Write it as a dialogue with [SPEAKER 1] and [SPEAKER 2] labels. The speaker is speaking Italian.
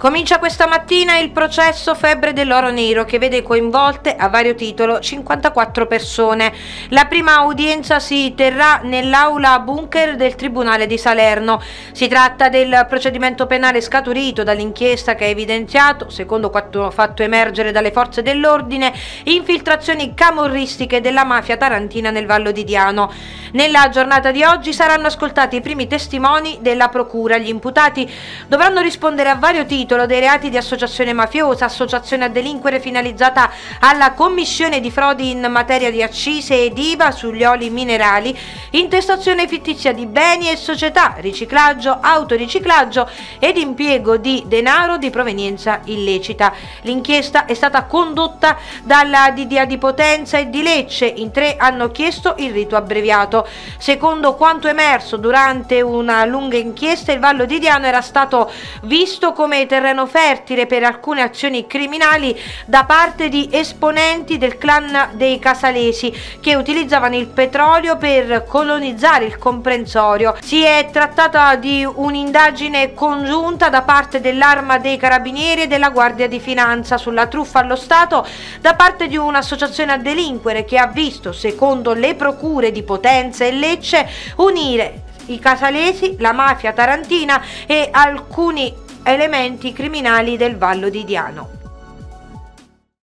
[SPEAKER 1] Comincia questa mattina il processo Febbre dell'Oro Nero, che vede coinvolte a vario titolo 54 persone. La prima udienza si terrà nell'aula bunker del Tribunale di Salerno. Si tratta del procedimento penale scaturito dall'inchiesta che ha evidenziato, secondo quanto fatto emergere dalle forze dell'ordine, infiltrazioni camorristiche della mafia tarantina nel Vallo di Diano. Nella giornata di oggi saranno ascoltati i primi testimoni della procura. Gli imputati dovranno rispondere a vario titolo dei reati di associazione mafiosa, associazione a delinquere finalizzata alla commissione di frodi in materia di accise ed IVA sugli oli minerali, intestazione fittizia di beni e società, riciclaggio, autoriciclaggio ed impiego di denaro di provenienza illecita. L'inchiesta è stata condotta dalla DDA di Potenza e di Lecce. In 3 hanno chiesto il rito abbreviato. Secondo quanto emerso durante una lunga inchiesta, il Vallo di Diano era stato visto come terreno fertile per alcune azioni criminali da parte di esponenti del clan dei Casalesi, che utilizzavano il petrolio per colonizzare il comprensorio. Si è trattata di un'indagine congiunta da parte dell'Arma dei Carabinieri e della Guardia di Finanza sulla truffa allo Stato da parte di un'associazione a delinquere che ha visto, secondo le procure di Potenza e Lecce, unire i Casalesi, la mafia tarantina e alcuni elementi criminali del Vallo di Diano.